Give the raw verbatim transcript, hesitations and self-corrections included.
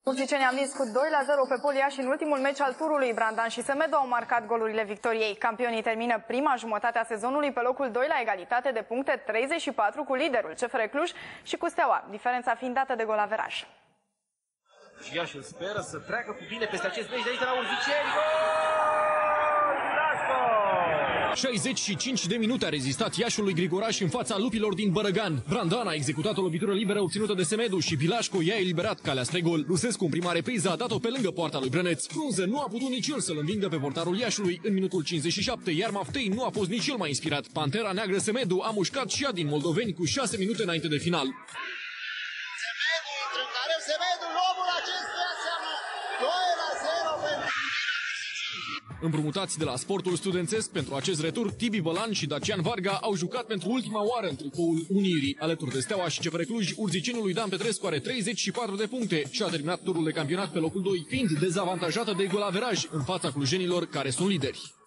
Urzicenii au învins cu doi la zero pe Polia și în ultimul meci al turului. Brandan și Semedo au marcat golurile victoriei. Campionii termină prima jumătate a sezonului pe locul doi la egalitate de puncte treizeci și patru cu liderul C F R Cluj și cu Steaua, diferența fiind dată de golaveraj. Și Iașul speră să treacă cu bine peste acest meci de aici de la Urziceni. șaizeci și cinci de minute a rezistat Iașul lui Grigoraș în fața lupilor din Bărăgan. Brandan a executat o lovitură liberă obținută de Semedo și Pilașco i-a eliberat calea spre gol. Rusescu în prima repriză a dat-o pe lângă poarta lui Brăneț. Frunză nu a putut nici el să-l învingă pe portarul Iașului în minutul cincizeci și șapte, iar Maftei nu a fost nici el mai inspirat. Pantera neagră Semedo a mușcat și ea din moldoveni cu șase minute înainte de final. Semedo intră în care Semedo, lobul acestuia înseamnă doi la zero pentru... Împrumutați de la Sportul Studențesc pentru acest retur, Tibi Bălan și Dacian Varga au jucat pentru ultima oară în tricoul Unirii. Alături de Steaua și C F R Cluj, urziceniul lui Dan Petrescu are treizeci și patru de puncte și a terminat turul de campionat pe locul doi, fiind dezavantajată de golaveraj în fața clujenilor care sunt lideri.